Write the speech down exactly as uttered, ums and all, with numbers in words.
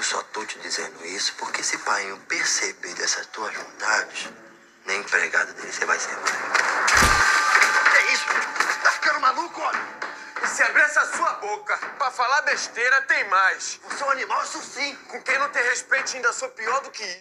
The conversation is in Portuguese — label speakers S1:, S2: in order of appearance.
S1: eu só tô te dizendo isso porque se pai perceber dessas tuas vontades, nem empregado dele você vai ser mais. Que isso? Tá ficando maluco, homem?
S2: E se abrir essa sua boca pra falar besteira, tem mais.
S1: Você é um animal, isso sim.
S2: Com quem não tem respeito, ainda sou pior do que isso.